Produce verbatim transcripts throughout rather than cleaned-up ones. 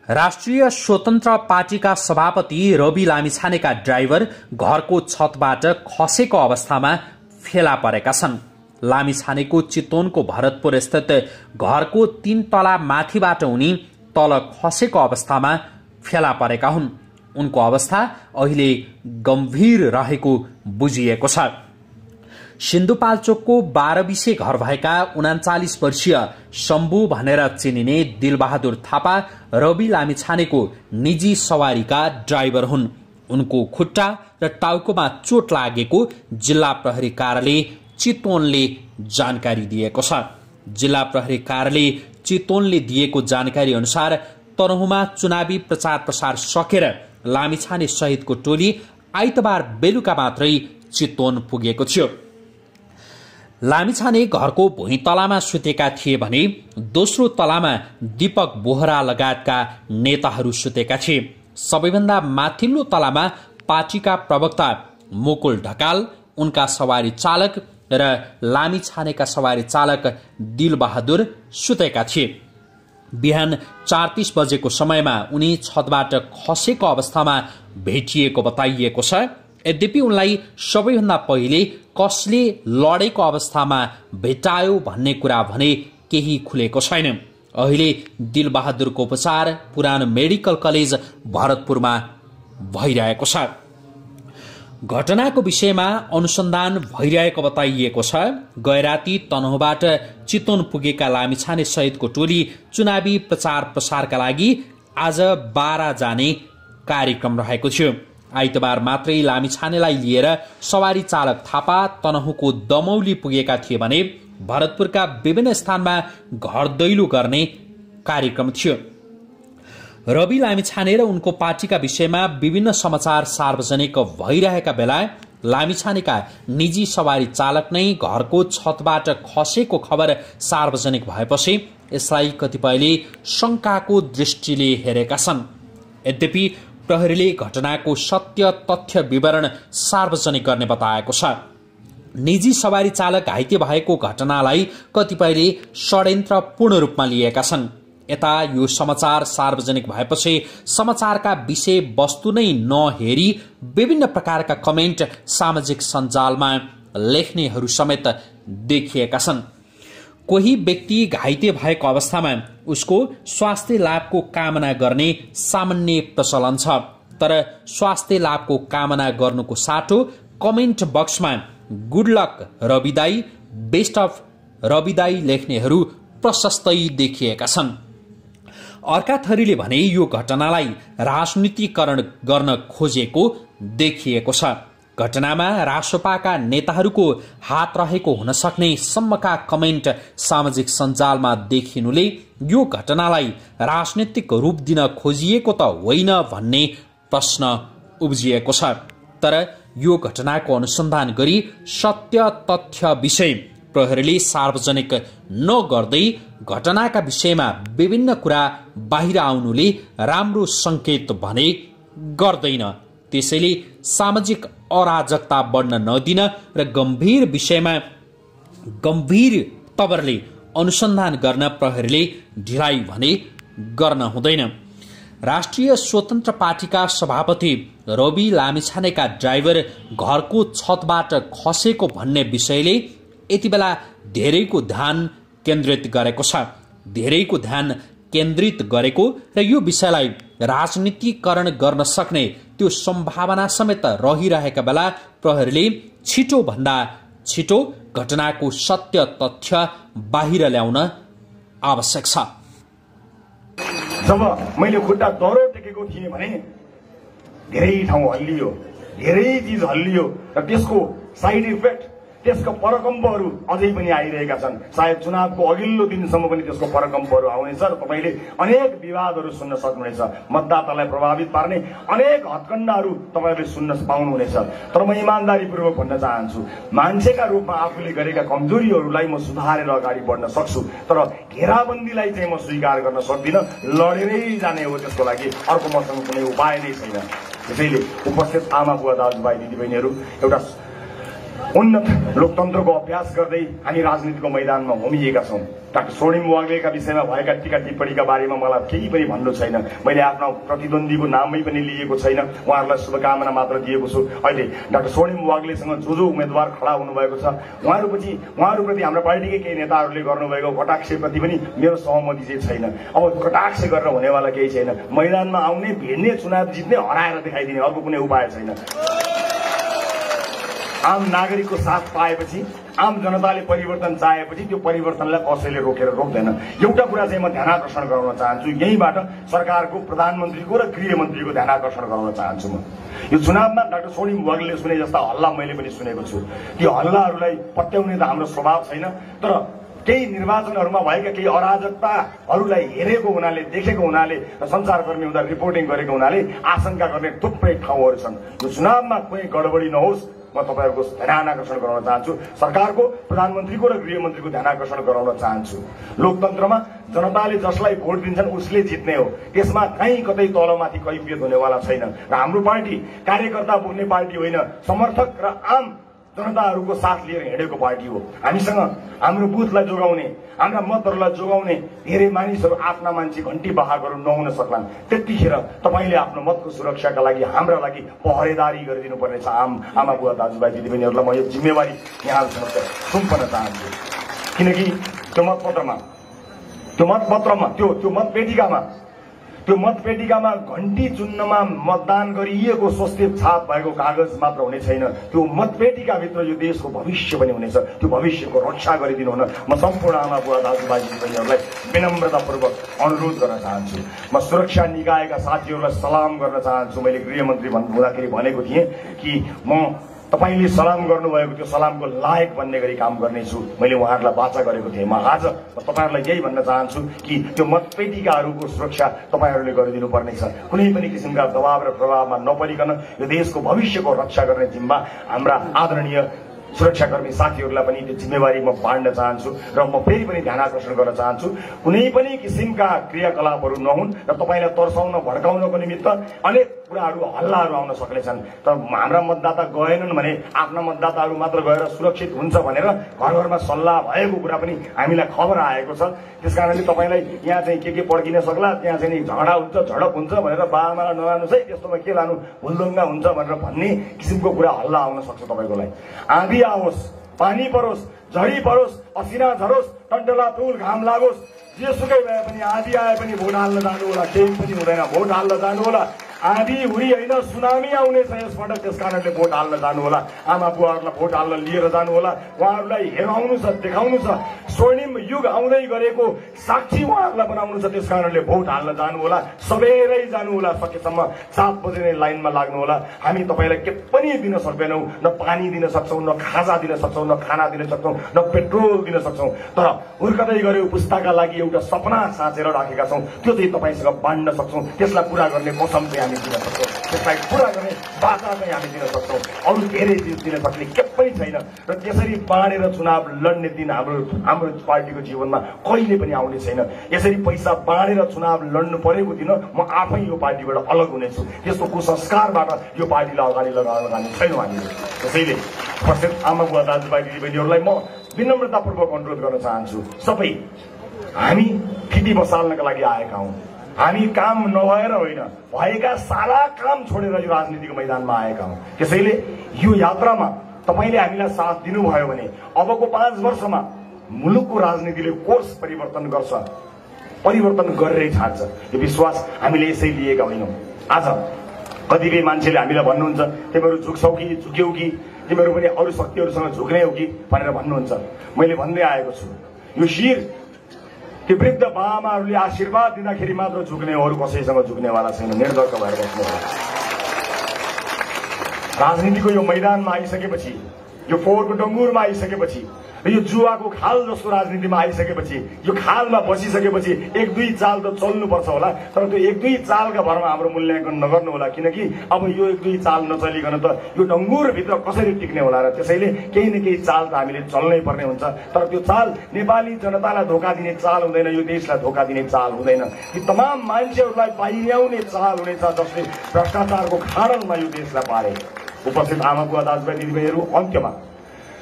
राष्ट्रिय स्वतन्त्र पार्टीका सभापति रवि लामिछानेका ड्राइभर घरको छतबाट खसेको अवस्थामा फेला परेका छन्। लामिछानेको चितवनको भरतपुर स्थित घरको तीन तला माथिबाट उनी तल खसेको अवस्थामा फेला परेका हुन्। उनको अवस्था अहिले गम्भीर रहेको बुझिएको छ। सिन्धुपाल्चोकको बाह्र बिसे घर भएका उनाचालिस वर्षीय शम्भु भनेर चिनिने दिलबहादुर थापा रवि लामिछानेको निजी सवारीका ड्राइभर हुन्। उनको खुट्टा र टाउकोमा चोट लागेको जिल्ला प्रहरी कार्यालय चितवनले जानकारी दिएको छ। जिल्ला प्रहरी कार्यालय चितवनले दिएको जानकारी अनुसार तनहुँमा चुनावी प्रचार प्रसार सकेर लामिछाने सहितको टोली आइतबार बेलुका मात्रै चितवन पुगेको थियो। लामिछाने घरको भुइँ तलामा सुतेका थिए भने दोस्रो तलामा दीपक बोहरा लगायतका नेताहरू सुतेका थिए। सबैभन्दा माथिल्लो तलामा पार्टीका प्रवक्ता मुकुल ढकाल, उनका सवारी चालक र लामिछानेका सवारी चालक दिलबहादुर सुतेका थिए। बिहान चार तीस बजेको समयमा उनी छतबाट खसेको अवस्थामा भेटिएको बताइएको छ। यद्यपि उनलाई सबैभन्दा पहिले कसले लडेको अवस्थामा भेटायो भन्ने कुरा भने केही खुलेको छैन। अहिले दिलबहादुरको उपचार पुरानो मेडिकल कलेज भरतपुरमा भइरहेको छ। घटनाको विषयमा अनुसन्धान भइरहेको बताइएको छ। गैराती तनहुँबाट चितवन पुगेका लामिछाने सहितको टोली चुनावी प्रचार प्रसारका लागि आज बारा जाने कार्यक्रम रहेको थियो। आइतबार मात्रै लामिछानेलाई लिएर सवारी चालक थापा तनहुँको दमौली पुगेका थिए भने भरतपुरका विभिन्न स्थानमा घर दैलो गर्ने कार्यक्रम थियो। रवि लामिछाने र उनको पार्टीका विषयमा विभिन्न समाचार सार्वजनिक भइरहेका बेला लामिछानेका निजी सवारी चालक नै घरको छतबाट खसेको खबर सार्वजनिक भएपछि यसलाई कतिपयले शंकाको दृष्टिले हेरेका छन्। यद्यपि प्रहरीले घटनाको सत्य तथ्य विवरण सार्वजनिक गर्ने बताएको छ। निजी सवारी चालक घाइते भएको घटनालाई कतिपयले षड्यन्त्रपूर्ण रूपमा लिएका छन्। यता यो समाचार सार्वजनिक भएपछि समाचारका विषय वस्तु नै नहेरी विभिन्न प्रकारका कमेन्ट सामाजिक सञ्जालमा लेख्नेहरू समेत देखिएका छन्। कोही व्यक्ति घाइते भएको अवस्थामा उसको स्वास्थ्य लाभको कामना गर्ने सामान्य प्रचलन छ। तर स्वास्थ्य लाभको कामना गर्नुको साटो कमेन्ट बक्समा गुड लक रविदाई, बेस्ट अफ रविदाई लेख्नेहरू प्रशस्तै देखिएका छन्। अर्का थरीले भने यो घटनालाई राजनीतिकरण गर्न खोजेको देखिएको छ। घटनामा रासोपाका नेताहरूको हात रहेको हुन सक्ने सम्मका कमेन्ट सामाजिक सञ्जालमा देखिनुले यो घटनालाई राजनीतिक रूप दिन खोजिएको त होइन भन्ने प्रश्न उब्जिएको छ। तर यो घटनाको अनुसन्धान गरी सत्य तथ्य विषय प्रहरीले सार्वजनिक नगर्दै घटनाका विषयमा विभिन्न कुरा बाहिर आउनुले राम्रो संकेत भने गर्दैन। त्यसैले सामाजिक अराजकता बढ्न नदिन र गम्भीर विषयमा गम्भीर तवरले अनुसन्धान गर्न प्रहरीले ढिलाइ भने गर्न हुँदैन। राष्ट्रिय स्वतन्त्र पार्टीका सभापति रवि लामिछानेका ड्राइभर घरको छतबाट खसेको भन्ने विषयले यति बेला धेरैको ध्यान केन्द्रित गरेको छ। धेरैको ध्यान केन्द्रित गरेको र यो विषयलाई राजनीतिकरण गर्न सक्ने त्यो सम्भावना समेत रहिरहेका बेला प्रहरीले छिटो भन्दा छिटो घटनाको सत्य तथ्य बाहिर ल्याउन आवश्यक छ। जब मैले खुट्टा दह्रो टेकेको थिएँ भने धेरै ठाउँ हल्लियो, धेरै चिज हल्लियो र त्यसको साइड इफेक्ट, त्यसका परकम्पहरू अझै पनि आइरहेका छन्। सायद चुनावको अघिल्लो दिनसम्म पनि त्यसको परकम्पहरू आउनेछ र तपाईँले अनेक विवादहरू सुन्न सक्नुहुनेछ। मतदातालाई प्रभावित पार्ने अनेक हत्कण्डाहरू तपाईँले सुन्न पाउनुहुनेछ। तर म इमान्दारीपूर्वक भन्न चाहन्छु, मान्छेका रूपमा आफूले गरेका कमजोरीहरूलाई म सुधारेर अगाडि बढ्न सक्छु। तर घेराबन्दीलाई चाहिँ म स्वीकार गर्न सक्दिनँ। लडेरै जाने हो, त्यसको लागि अर्को मसँग कुनै उपाय नै छैन। त्यसैले उपस्थित आमा बुवा दाजुभाइ दिदीबहिनीहरू, एउटा उन्नत लोकतन्त्रको अभ्यास गर्दै हामी राजनीतिको मैदानमा होमिएका छौँ। डाक्टर स्वर्णिम वाग्लेका विषयमा भएका टीका टिप्पणीका बारेमा मलाई केही पनि भन्नु छैन। मैले आफ्नो प्रतिद्वन्द्वीको नामै पनि लिएको छैन, उहाँहरूलाई शुभकामना मात्र दिएको छु। अहिले डाक्टर स्वर्णिम वाग्लेसँग जो जो उम्मेद्वार खडा हुनुभएको छ उहाँहरूपछि उहाँहरूप्रति हाम्रो पार्टीकै केही नेताहरूले गर्नुभएको कटाक्षप्रति पनि मेरो सहमति चाहिँ छैन। अब कटाक्ष गरेर हुनेवाला केही छैन। मैदानमा आउने, भिड्ने, चुनाव जित्ने, हराएर देखाइदिने, अर्को कुनै उपाय छैन। आम नागरिकको साथ पाएपछि, आम जनताले परिवर्तन चाहेपछि त्यो परिवर्तनलाई कसैले रोकेर रोक्दैन। एउटा कुरा चाहिँ म ध्यान आकर्षण गराउन चाहन्छु, यहीँबाट सरकारको, प्रधानमन्त्रीको र गृहमन्त्रीको ध्यान आकर्षण गराउन चाहन्छु। म यो चुनावमा डाक्टर स्वर्णिम वाग्लेले सुने जस्ता हल्ला मैले पनि सुनेको छु। ती हल्लाहरूलाई पत्याउने त हाम्रो स्वभाव छैन, तर केही निर्वाचनहरूमा भएका केही अराजकताहरूलाई हेरेको हुनाले, देखेको हुनाले र सञ्चारकर्मी हुँदा रिपोर्टिङ गरेको हुनाले आशंका गर्ने थुप्रै ठाउँहरू छन्। यो चुनावमा कुनै गडबडी नहोस्, म तपाईँहरूको ध्यान आकर्षण गराउन चाहन्छु। सरकारको, प्रधानमन्त्रीको र गृहमन्त्रीको ध्यान आकर्षण गराउन चाहन्छु। लोकतन्त्रमा जनताले जसलाई भोट दिन्छन् उसले जित्ने हो, त्यसमा कहीँ कतै तलमाथि कैफियत हुनेवाला छैन। र हाम्रो पार्टी कार्यकर्ता बोल्ने पार्टी होइन, समर्थक र आम जनताहरूको साथ लिएर हिँडेको पार्टी हो। हामीसँग हाम्रो बुथलाई जोगाउने, हाम्रा मतहरूलाई जोगाउने धेरै मानिसहरू, आफ्ना मान्छे, घन्टी बाहकहरू नहुन सक्लान्। त्यतिखेर तपाईँले आफ्नो मतको सुरक्षाका लागि हाम्रा लागि पहरेदारी गरिदिनु पर्नेछ। आम आमा बुवा दाजुभाइ दिदीबहिनीहरूलाई म यो जिम्मेवारी यहाँहरूसँग सुम्पन चाहन्छु। किनकि त्यो मतपत्रमा त्यो मतपत्रमा त्यो त्यो मतपेटिकामा त्यो मतपेटिकामा घन्टी चुन्नमा मतदान गरिएको स्वस्ति छाप भएको कागज मात्र हुने छैन, त्यो मतपेटिकाभित्र यो देशको भविष्य पनि हुनेछ। त्यो भविष्यको रक्षा गरिदिनु हुन म सम्पूर्ण आमा बुवा दाजुभाइ दिदीबहिनीहरूलाई विनम्रतापूर्वक अनुरोध गर्न चाहन्छु। म सुरक्षा निकायका साथीहरूलाई सलाम गर्न चाहन्छु। मैले गृहमन्त्री हुँदाखेरि भनेको थिएँ कि म तपाईँले सलाम गर्नुभएको त्यो सलामको लायक बन्ने गरी काम गर्नेछु। मैले उहाँहरूलाई वाचा गरेको थिएँ। म आज तपाईँहरूलाई यही भन्न चाहन्छु कि त्यो मतपेटिकाहरूको सुरक्षा तपाईँहरूले गरिदिनु पर्नेछ। कुनै पनि किसिमका दबाव र प्रभावमा नपरिकन यो देशको भविष्यको रक्षा गर्ने जिम्मा हाम्रा आदरणीय सुरक्षाकर्मी साथीहरूलाई पनि त्यो जिम्मेवारी म बाँड्न चाहन्छु। र म फेरि पनि ध्यान आकर्षण गर्न चाहन्छु, कुनै पनि किसिमका क्रियाकलापहरू नहुन् र तपाईँलाई तर्साउन, भड्काउनको निमित्त अनेक कुराहरू, हल्लाहरू आउन सक्नेछन्। तर हाम्रा मतदाता गएनन् भने आफ्ना मतदाताहरू मात्र गएर सुरक्षित हुन्छ भनेर घर घरमा सल्लाह भएको कुरा पनि हामीलाई खबर आएको छ। त्यस कारणले तपाईँलाई यहाँ चाहिँ के के पड्किन सक्ला, त्यहाँ चाहिँ झगडा हुन्छ, झडप हुन्छ भनेर बाबामालाई नलानुहोस् है, त्यस्तोमा के लानु, भुलदुङ्गा हुन्छ भनेर भन्ने किसिमको कुरा हल्ला आउन सक्छ तपाईँको लागि। आँधी आओस्, पानी परोस्, झडी परोस्, असिना झरोस्, टन्टला तुल घाम लागोस्, जेसुकै भए पनि आँधी आए पनि भोट हाल्न जानु होला, केही पनि हुँदैन, भोट हाल्न जानु होला। आँधी हुरी होइन, सुनामी आउनेछ यसपटक, त्यस कारणले भोट हाल्न जानु होला। आमा बुवाहरूलाई भोट हाल्न लिएर जानु होला। उहाँहरूलाई हेराउनु छ, देखाउनु छ, स्वर्णिम युग आउँदै गरेको साक्षी उहाँहरूलाई बनाउनु छ। त्यस कारणले भोट हाल्न जानु होला, सबेरै जानु होला। सकेसम्म सात बजे नै लाइनमा लाग्नु होला। हामी तपाईँलाई के पनि दिन सक्दैनौँ, न पानी दिन सक्छौँ, न खाजा दिन सक्छौँ, न खाना दिन सक्छौँ, न पेट्रोल दिन सक्छौँ। तर हुर्कदै गरेको पुस्ताका लागि एउटा सपना साँचेर राखेका छौँ, त्यो चाहिँ तपाईँसँग बाँड्न सक्छौँ। त्यसलाई पुरा गर्ने कसम चाहिँ हामी दिन सक्छौँ, त्यसलाई पुरा गर्ने बाचा चाहिँ हामी दिन सक्छौँ। अरू धेरै चिज दिन सक्ने के पनि छैन। र त्यसरी बाँडेर चुनाव लड्ने दिन हाम्रो हाम्रो पार्टीको जीवनमा कहिले पनि आउने छैन। यसरी पैसा बाँडेर चुनाव लड्नु परेको दिन म आफै यो पार्टीबाट अलग हुनेछु। त्यस्तो कुसंस्कारबाट यो पार्टीलाई अगाडि लगाउन जाने छैनौँ हामीले। त्यसैले उपस्थित आमा बुवा दाजुभाइ दिदीबहिनीहरूलाई म विनम्रतापूर्वक अनुरोध गर्न चाहन्छु, सबै हामी फिटी बसाल्नका लागि आएका हौँ। हामी काम नभएर होइन, भएका सारा काम छोडेर यो राजनीतिको मैदानमा आएका हौँ। त्यसैले यो यात्रामा तपाईँले हामीलाई साथ दिनुभयो भने अबको पाँच वर्षमा मुलुकको राजनीतिले कोर्स परिवर्तन गर्छ, परिवर्तन गरेरै छाड्छ। यो विश्वास हामीले यसै लिएका होइनौँ। आज कतिपय मान्छेले हामीलाई भन्नुहुन्छ तिमीहरू झुक्छौ कि झुक्यौ कि तिमीहरू पनि अरू शक्तिहरूसँग झुक्ने हो कि भनेर भन्नुहुन्छ। मैले भन्दै आएको छु, यो शिर त्यो वृद्ध बाबामाहरूले आशीर्वाद दिँदाखेरि मात्र झुक्ने हो, अरू कसैसँग झुक्नेवाला छैन। निर्धर्क भएर बस्नु होला। राजनीतिको यो मैदानमा आइसकेपछि, यो फोहोरको डङ्गुरमा आइसकेपछि, र यो जुवाको खाल जस्तो राजनीतिमा आइसकेपछि, यो खालमा बसिसकेपछि एक दुई चाल त चल्नुपर्छ होला। तर त्यो एक दुई चालका भरमा हाम्रो मूल्याङ्कन नगर्नु होला, किनकि अब यो एक दुई चाल नचलिकन त यो डङ्गुरभित्र कसरी टिक्ने होला। र त्यसैले केही न केही चाल त हामीले चल्नै पर्ने हुन्छ। तर त्यो चाल नेपाली जनतालाई धोका दिने चाल हुँदैन, यो देशलाई धोका दिने चाल हुँदैन। ती तमाम मान्छेहरूलाई पाइल्याउने चाल हुनेछ जसले भ्रष्टाचारको खाडलमा यो देशलाई पारे। उपस्थित आमा बुवा दाजुभाइ दिदीबहिनीहरू, अन्त्यमा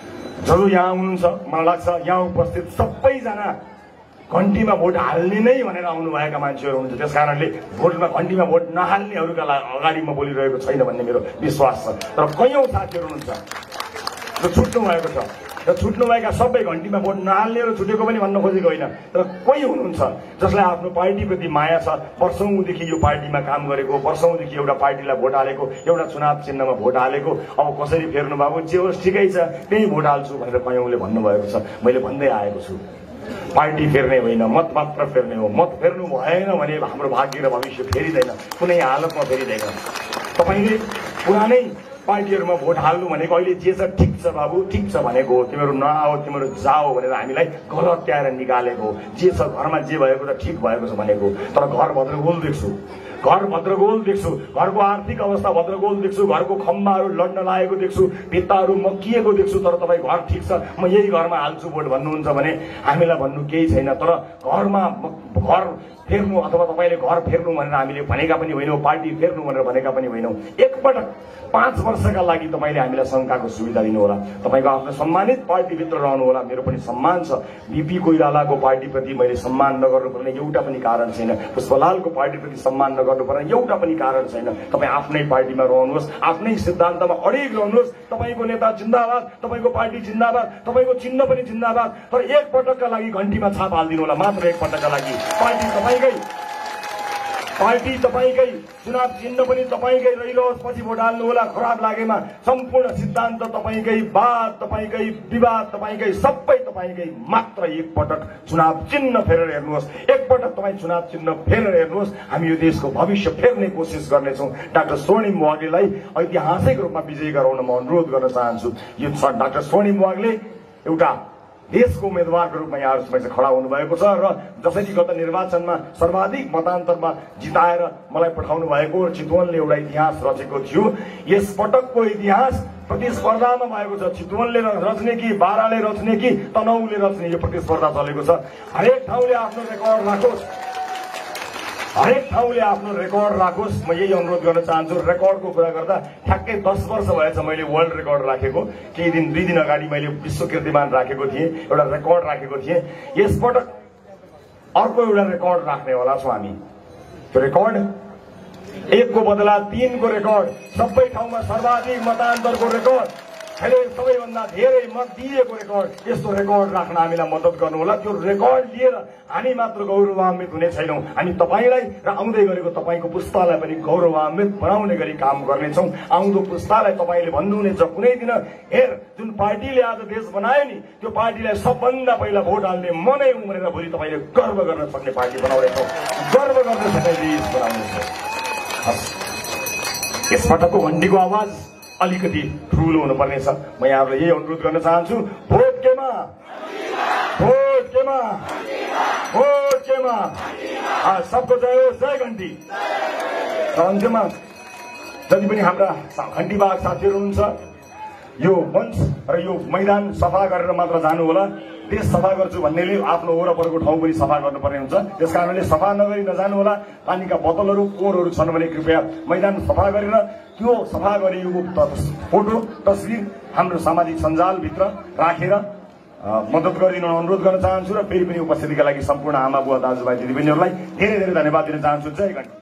जो यहाँ हुनुहुन्छ मलाई लाग्छ यहाँ उपस्थित सबैजना घन्टीमा भोट हाल्ने नै भनेर आउनुभएका मान्छेहरू हुनुहुन्छ। त्यस कारणले भोटमा घन्टीमा भोट नहाल्नेहरूका अगाडि म बोलिरहेको छैन भन्ने मेरो विश्वास छ। तर कयौं साथीहरू हुनुहुन्छ जो छुट्नु भएको छ र छुट्नुभएका सबै घन्टीमा भोट नहाल्नेहरू छुटेको पनि भन्न खोजेको होइन, तर कोही हुनुहुन्छ जसलाई आफ्नो पार्टीप्रति माया छ, वर्षौंदेखि यो पार्टीमा काम गरेको, वर्षौंदेखि एउटा पार्टीलाई भोट हालेको, एउटा चुनाव चिन्हमा भोट हालेको, अब कसरी फेर्नु भएको जे होस् ठिकै छ त्यही भोट हाल्छु भनेर कयौंले भन्नुभएको छ। मैले भन्दै आएको छु पार्टी फेर्ने होइन, मत मात्र फेर्ने हो। मत फेर्नु भएन भने हाम्रो भाग्य र भविष्य फेरिँदैन, कुनै हालतमा फेरिँदैन। तपाईँले पुरानै पार्टीहरूमा भोट हाल्नु भनेको अहिले जे छ ठिक छ बाबु ठिक छ भनेको हो, तिमीहरू नआओ तिमीहरू जाओ भनेर हामीलाई गलत्याएर निकालेको हो। जे छ घरमा जे भएको त ठिक भएको छ भनेको, तर घर भद्रगोल देख्छु, घर भद्रगोल देख्छु, घरको आर्थिक अवस्था भद्रगोल देख्छु, घरको खम्बाहरू लड्न लागेको देख्छु, भित्ताहरू मक्किएको देख्छु, तर तपाईँ घर ठिक छ म यही घरमा हाल्छु भोट भन्नुहुन्छ भने हामीलाई भन्नु केही छैन। तर घरमा घर फेर्नु अथवा तपाईँले घर फेर्नु भनेर हामीले भनेका पनि होइनौँ, पार्टी फेर्नु भनेर भनेका पनि होइनौँ। एकपटक पाँच वर्षका लागि तपाईँले हामीलाई शङ्काको सुविधा दिनुहोला, तपाईँको आफ्नो सम्मानित पार्टीभित्र रहनुहोला। मेरो पनि सम्मान छ, बीपी कोइरालाको पार्टीप्रति मैले सम्मान नगर्नुपर्ने एउटा पनि कारण छैन, पुष्पलालको पार्टीप्रति सम्मान नगर्नुपर्ने एउटा पनि कारण छैन। तपाईँ आफ्नै पार्टीमा रहनुहोस्, आफ्नै सिद्धान्तमा अडिग रहनुहोस्। तपाईँको नेता जिन्दाबाद, तपाईँको पार्टी जिन्दाबाद, तपाईँको चिन्ह पनि जिन्दाबाद, तर एक पटकका लागि घन्टीमा छाप हालिदिनु होला, मात्र एक पटकका लागि। पार्टी तपाईँकै, पार्टी तपाईँकै, चुनाव चिन्ह पनि तपाईँकै रहिरहोस्, पछि भोट हाल्नु होला। खराब लागेमा सम्पूर्ण सिद्धान्त तपाईँकै, वाद तपाईँकै, विवाद तपाईँकै, सबै तपाईँकै, मात्र एक पटक चुनाव चिन्ह फेरेर हेर्नुहोस्। एकपटक तपाईँ चुनाव चिन्ह फेरेर हेर्नुहोस्। हामी यो देशको भविष्य फेर्ने कोसिस गर्नेछौँ। डाक्टर स्वर्णिम वाग्लेलाई ऐतिहासिक रूपमा विजयी गराउन म अनुरोध गर्न चाहन्छु। यो डाक्टर स्वर्णिम वाग्ले एउटा देशको उम्मेद्वारको रूपमा यहाँहरू समक्ष खडा हुनुभएको छ र जसरी गत निर्वाचनमा सर्वाधिक मतान्तरमा जिताएर मलाई पठाउनु भएको चितवनले एउटा इतिहास रचेको थियो, यस पटकको इतिहास प्रतिस्पर्धामा भएको छ। चितवनले रच्ने कि बाराले रच्ने कि तनहुँले रच्ने यो प्रतिस्पर्धा चलेको छ। हरेक ठाउँले आफ्नो रेकर्ड राखोस्, हरेक ठाउँले आफ्नो रेकर्ड राखोस्। म यही अनुरोध गर्न चाहन्छु। रेकर्डको कुरा गर्दा ठ्याक्कै दस वर्ष भएछ मैले वर्ल्ड रेकर्ड राखेको, केही दिन दुई दिन अगाडि मैले विश्व कीर्तिमान राखेको थिएँ, एउटा रेकर्ड राखेको थिएँ। यसपटक अर्को एउटा रेकर्ड राख्नेवाला छौँ हामी। त्यो रेकर्ड एकको बदला तीनको रेकर्ड, सबै ठाउँमा सर्वाधिक मतान्तरको रेकर्ड, सबैभन्दा धेरै मत दिएको रेकर्ड, यस्तो रेकर्ड राख्न हामीलाई मद्दत गर्नुहोला। त्यो रेकर्ड लिएर हामी मात्र गौरवान्वित हुने छैनौँ, हामी तपाईँलाई र आउँदै गरेको तपाईँको पुस्तालाई पनि गौरवान्वित बनाउने गरी काम गर्नेछौँ। आउँदो पुस्तालाई तपाईँले भन्नुहुनेछ कुनै दिन हेर जुन पार्टीले आज देश बनायो नि त्यो पार्टीलाई सबभन्दा पहिला भोट हाल्ने म नै हुँ भनेर भोलि तपाईँले गर्व गर्न सक्ने पार्टी बनाउनेछौँ, गर्व गर्न सक्ने देश बनाउनेछौँ। यसपटकको घन्टीको आवाज अलिकति ठुलो हुनुपर्नेछ। म यहाँहरूलाई यही अनुरोध गर्न चाहन्छु, भोट केमा, भोट केमा, भोट केमा, सबको जय होस्, जय घन्टी। र अन्त्यमा जति पनि हाम्रा घन्टीबाग साथीहरू हुनुहुन्छ, यो मञ्च र यो मैदान सफा गरेर मात्र जानु होला। देश सफा गर्छु भन्नेले आफ्नो वरपरको ठाउँ पनि सफा गर्नुपर्ने हुन्छ, त्यस कारणले सफा नगरी नजानु होला। पानीका बोतलहरू पोहोरहरू छन् भने कृपया मैदान सफा गरेर त्यो सफा गरिएको फोटो तस्विर हाम्रो सामाजिक सञ्जालभित्र राखेर मद्दत गरिदिन अनुरोध गर्न चाहन्छु। र फेरि पनि उपस्थितिका लागि सम्पूर्ण आमा बुवा दाजुभाइ दिदीबहिनीहरूलाई धेरै धेरै धन्यवाद दिन चाहन्छु। जय घन्टी।